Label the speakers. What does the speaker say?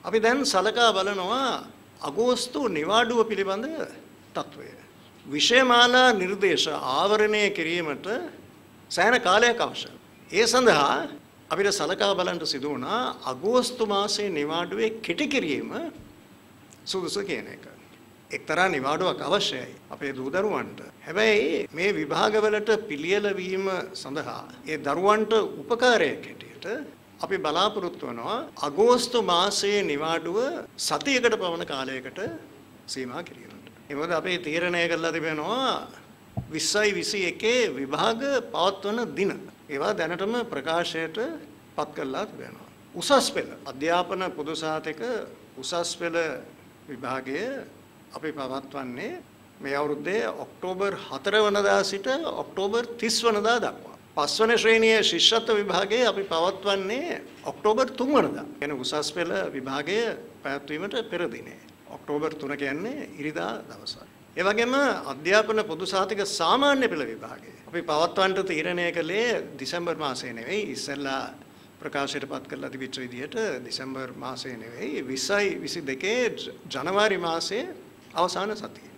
Speaker 1: අපි දැන් සලකා බලනවා අගෝස්තු නිවාඩුව පිළිබඳ තත්වය. විෂයමාලා නිර්දේශ ආවරණය කිරීමට සෑහෙන කාලයක් අවශ්‍යයි. ඒ සඳහා අපිට සලකා බලන්න සිදු වුණා අගෝස්තු මාසයේ නිවාඩුවේ කෙටි කිරීම සුදුසු කියන එක. එක්තරා නිවාඩුවක් අවශ්‍යයි අපේ දූ දරුවන්ට. හැබැයි මේ විභාගවලට පිළියෙල වීම සඳහා ඒ දරුවන්ට උපකාරයක් හැටියට අපි බලාපොරොත්තු වෙනවා අගෝස්තු මාසයේ නිවාඩුව සතියකට පමණ කාලයකට සීමා කිරීමට. ඒ මොකද අපි තීරණය කළා තිබෙනවා 2021 විභාග පවත්වන දින. ඒවා දැනටම ප්‍රකාශයට පත් කළා තිබෙනවා. උසස් පෙළ අධ්‍යාපන පොදු සහතික උසස් පෙළ විභාගය අපි පවත්වන්නේ මේ අවුරුද්දේ ඔක්තෝබර් 4 වෙනිදා සිට ඔක්තෝබර් 30 වෙනිදා දක්වා. පස්වන ශ්‍රේණියේ ශිෂ්‍යත්ව විභාගයේ අපි පවත්වන්නේ ඔක්තෝබර් 3 වෙනිදා. එන උසස් පෙළ විභාගය පැවැත්වීමට පෙර දිනේ. ඔක්තෝබර් 3 කියන්නේ ඉරිදා දවසයි. ඒ වගේම අධ්‍යාපන පොදු සහතික සාමාන්‍ය පෙළ විභාගය අපි පවත්වන්නට තීරණය කළේ දෙසැම්බර් මාසයේ නෙවෙයි ඉස්සෙල්ලා ප්‍රකාශයට පත් කරලා තිබිච්ච විදිහට දෙසැම්බර් මාසයේ නෙවෙයි 2022 ජනවාරි මාසයේ අවසාන සතියේ